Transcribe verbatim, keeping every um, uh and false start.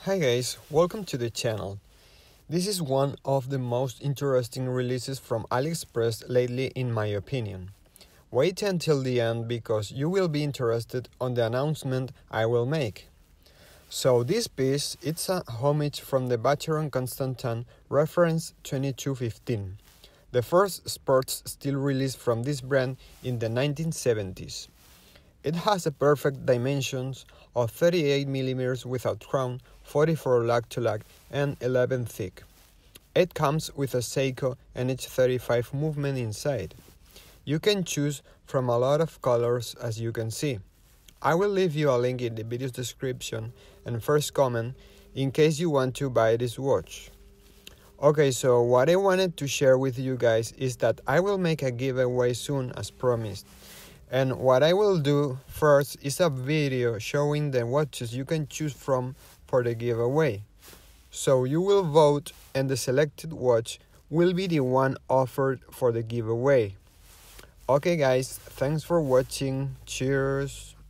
Hi guys, welcome to the channel. This is one of the most interesting releases from AliExpress lately in my opinion. Wait until the end because you will be interested on the announcement I will make. So this piece, it's a homage from the Vacheron Constantin reference twenty-two fifteen, the first sports steel release from this brand in the nineteen seventies. It has a perfect dimensions of thirty-eight millimeters without crown, forty-four lug to lug, and eleven thick. It comes with a Seiko N H thirty-five movement inside. You can choose from a lot of colors as you can see. I will leave you a link in the video's description and first comment in case you want to buy this watch. Okay, so what I wanted to share with you guys is that I will make a giveaway soon as promised. And what I will do first is a video showing the watches you can choose from for the giveaway. So you will vote and the selected watch will be the one offered for the giveaway. Okay guys, thanks for watching. Cheers.